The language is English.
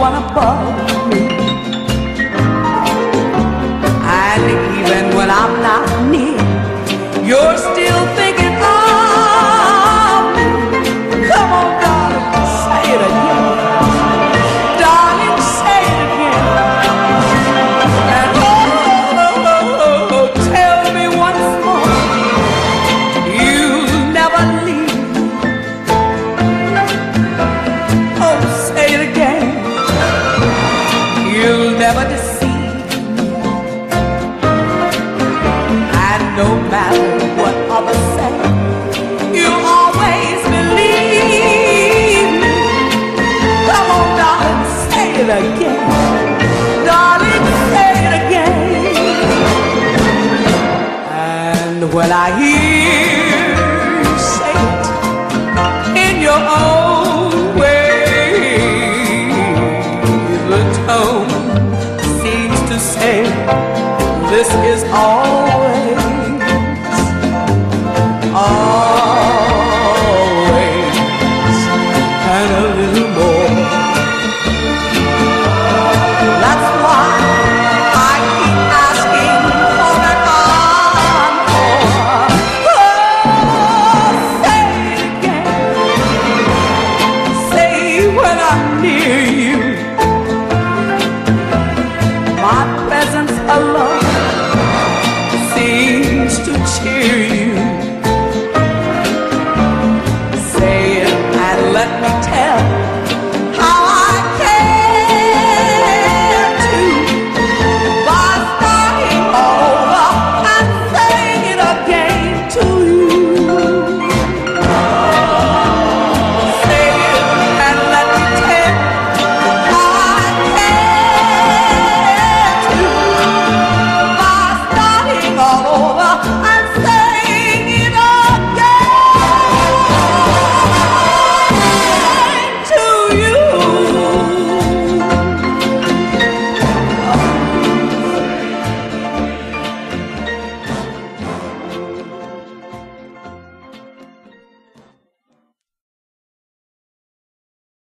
one above me. And even when I'm not near, you're still thinking of me. Come on, darling, say it again. Darling, say it again. And oh, tell me once more, you'll never leave. Oh, say it again. You'll never deceive me. And no matter what others say, you'll always believe me. Come on, darling, say it again. Darling, say it again. And when I hear you say it in your own way, the tone seems to say, this is all